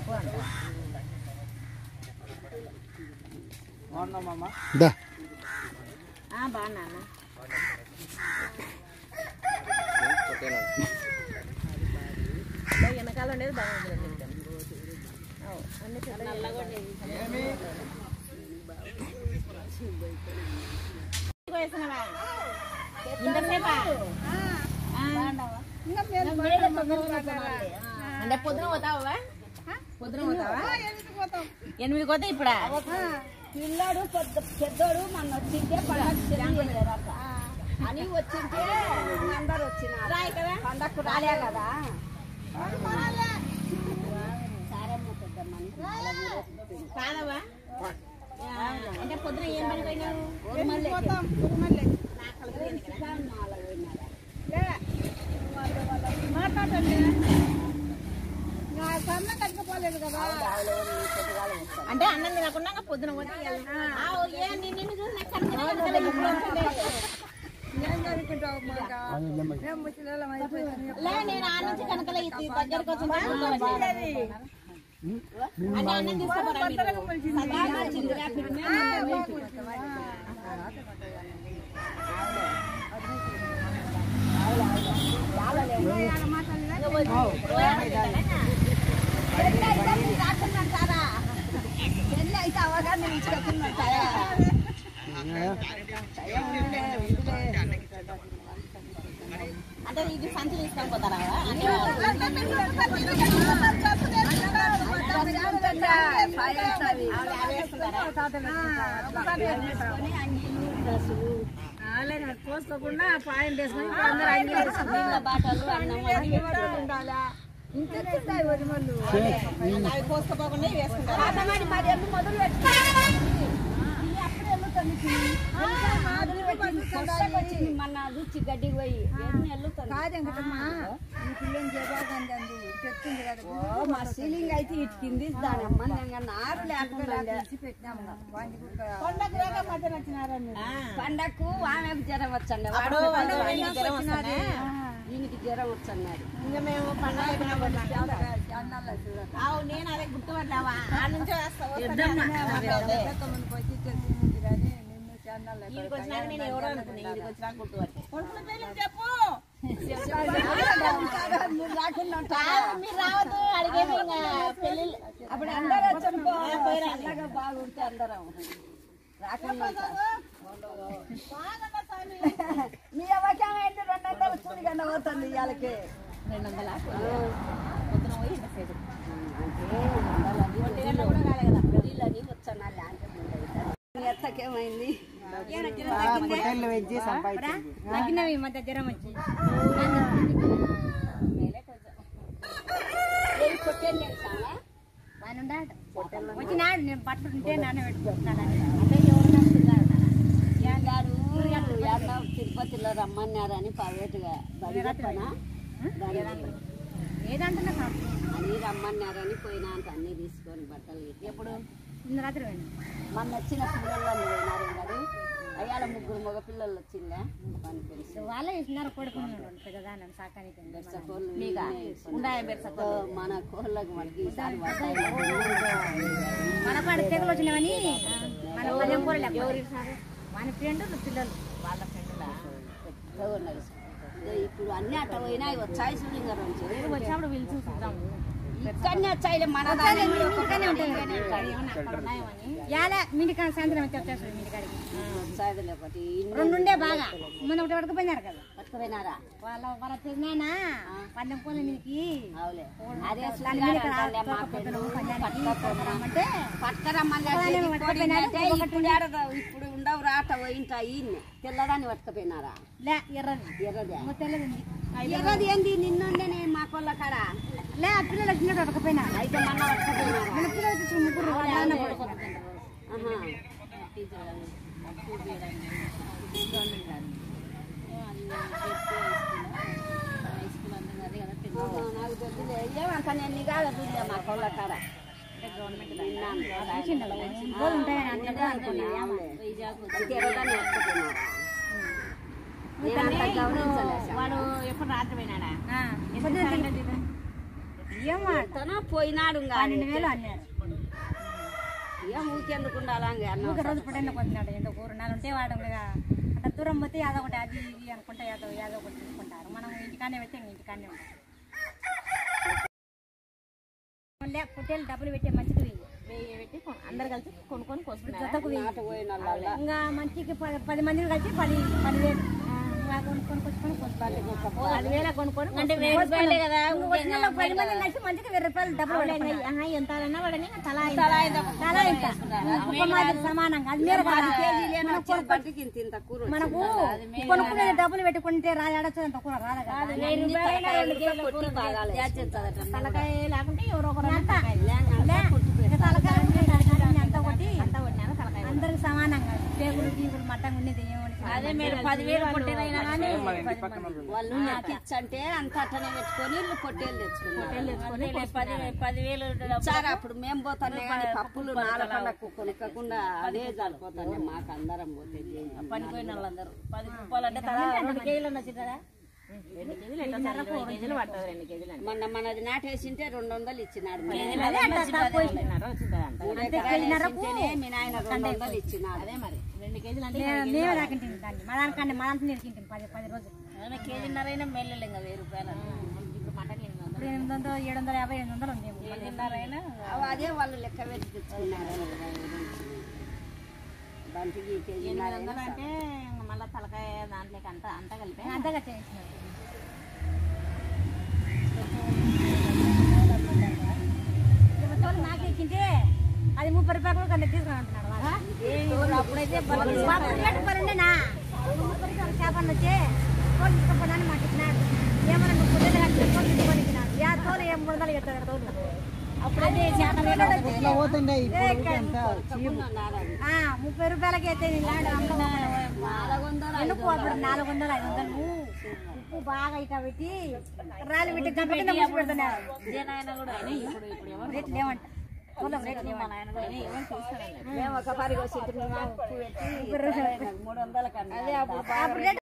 బాగున్నా వెనకాల ఉండేది బాగుంటుంది అన్ని నల్లగా ఉండేది అంటే పొద్దున పోతావా ఎనిమిది పోతే ఇప్పుడా పిల్లాడు పెద్దోడు మన వచ్చింటే అని వచ్చింటే అందరు వచ్చిన పండగకు రాలే కదా కాదవా అంటే పొద్దున ఏం పని పోయినావు మాట్లాడండి కట్టుకోలేదు కదా అంటే అన్నం తినకుండా పొద్దున పోతే నేను ఆ నుంచి కనకల దగ్గరకు వచ్చింది అంటే అన్నం అయితే అవగాహన అంటే ఇది సంచి తీసుకొని పోతారా కోసుకోకుండా పాయింట్ వేసుకొని బాటలు ఇంకెత్తాయి వరిమల్లు అవి కోసుకోకుండా వేసుకుంటారు మొదలు పెట్టి మన రుచి గడ్డి పోయి మా సీలింగ్ అయితే ఇటుకింది దానమ్మ నారు లేకుండా పండగకు ఆమెకు జ్వరం వచ్చండి దీనికి జ్వరం వచ్చన్నారు ఇంకా మేము పండుగ నేను అదే గుర్తుపట్టావా ఆ నుంచి నేను ఎవరో అనుకున్నా ఇంటికి వచ్చినా గుర్తుపట్టి మీరు రావద్దు అడిగేది ఇంకా పెళ్ళి అప్పుడు అందరూ వచ్చాను బాగుంటే అందరం రాకుండా మీ అవకాశం ఏంటి 200 కూలి గంట పోతుంది ఇవాళకి 200 పొద్దున పోయి నీళ్ళని వచ్చాను ఎత్తకేమైంది తగ్గినవి మధ్య జ్వరం వచ్చి వచ్చినాడు నేను బట్టలు ఉంటే నాన్న పెట్టుకుంటున్నాను అంటే ఎవరు తిరుపతిలో రమ్మన్నారని ప్రైవేట్గా ఏదంటున్నా అని రమ్మన్నారని పోయినా అంత అన్ని తీసుకొని బట్టలు ఎప్పుడు నిన్న రాత్రి పోయినా మొన్న వచ్చిన పిల్లలు పోయినారు కదా అయ్యాల 3 మగ పిల్లలు వచ్చిందా వాళ్ళే ఇస్తున్నారు కొడుకున్నాడు పెద్దదాన్ని సాకానికి మన కోళ్ళకు మనకి మన పాడు తెగులు వచ్చినామని మన పదం కూరలే మన ఫ్రెండ్ పిల్లలు వాళ్ళ ఫ్రెండ్లా ఇప్పుడు అన్ని అట్ట పోయినాయి వచ్చాయి చూడంగా వచ్చినప్పుడు వీళ్ళు చూసుకుంటాము ఇక్కడనే వచ్చాయి మన మీటికాడ సాయంత్రం వచ్చేస్తారు మీటికాడికి వచ్చాయి 2 ఉండే బాగా మొన్న ఒకటి పట్టుకుపోయినారు కదా పట్టుకుపోయినారా వాళ్ళ తెలిసినా పందెం పూల మీదకి అదే ఇప్పుడు ఉండవు రాట పోయింటా తెల్లదాన్ని పట్టుకుపోయినారా ఎర్రది ఏంది నిన్నుండే మా కొల్ల కాడ లే పిల్లలు వచ్చినట్టు పట్టుకుపోయినా అయితే మొన్న పట్టుకుపోయినా పిల్లలు వచ్చి 3 ఏమంత నేను కాదు మా కొల్ల కాడ వాడు ఎప్పుడు రాత్రి పోయినాడా ఏమో పోయినాడు 12,000 అన్నారు. ఏం ఊకెందుకు ఉండాలా ఒక రోజు పుట్టిన కొద్దినాడు ఎందుకు 2 నెలలు ఉంటే వాడు అంత దూరం పోతే యాదో ఒకటి అది ఇది అనుకుంటే యాదో ఒకటి తీసుకుంటారు. మనం ఇంటికానే పెడితే ఇంటికానే ఉంటాం. పొట్టేలు డబ్బులు పెట్టే మంచికి వెయ్యి పెట్టి అందరు కలిసి కొనుక్కొని జతకు ఇంకా మంచికి 10 మందిని కలిసి 10,000 కొనుక్కొని 10,000 కొనుక్కొని అంటే 1000 రూపాయలే కదా. 10 మందిని కలిసి మంచిగా 1000 రూపాయలు డబ్బులు ఎంత వాడని తలా సమానంగా అది మనకు కొనుక్కునే డబ్బులు పెట్టుకుంటే రాడచ్చు అంత కూర రాదు. తలకాయ లేకుంటే ఎవరో ఒకరు అందరికి సమానంగా పేగులు గీగులు మట్టంగా ఉండేది. అదే మీరు 10,000 పొట్టేలైనా కానీ వాళ్ళు నాకు ఇచ్చంటే అంత అట్టనే పెట్టుకొని పొట్టేలు తెచ్చుకుని 10,000 సార్ అప్పుడు మేము పోతానే కానీ పప్పులు నాలుగు కొనుక్కకుండా అదే సరిపోతానే మాకు అందరం పోతే పనిపోయిన వాళ్ళందరూ 10 రూపాయలు అంటే 2 కేజీలు వచ్చిందా. 2 కేజీలు పడుతుంది. 2 కేజీలు మొన్న మనది నాటేసింటే 200 ఇచ్చినాడు. మీ నాయన 200 ఇచ్చినాడు. అదే మరి 2 కేజీలు అంటే మేమే రాకుంటుంది దాన్ని మా దానికంటే మా దాంట్లో నేర్చుకుంటాం 10 రోజులు. కేజీన్నరైనా మెల్లలు ఇంకా 1000 రూపాయలు. ఇప్పుడు మటన్ 800 750 800 ఉంది. కేజీన్నరైనా అదే వాళ్ళు లెక్క పెట్టి తెచ్చుకున్నారు. దానికి కేజీ 800 అంటే మళ్ళీ తలకాయ దాంట్లోకి అంతా కలిపి అంతగా చేసినారు. నాకు ఇచ్చింటే అది 30 రూపాయలు కన్నా తీసుకుని అంటున్నాడు. అప్పుడైతే 30 చేపలు వచ్చి తోలు తీసుకుపోదాన్ని మాకు ఇచ్చినాడు. ఏమన్నా నువ్వు పొద్దున్న తీసుకొని ఇచ్చినాడు. తోలు ఏం 300 చెప్తాడు తోలు. అప్పుడైతే 30 రూపాయలకి అయితే ఎందుకు అప్పుడు 400 500 ఉప్పు బాగా ఇట పెట్టి రాళ్ళు పెట్టి పెడుతున్నారు. రేట్లు ఏమంట మేము ఒక 10 ఉప్పు పెట్టి 300 కన్నా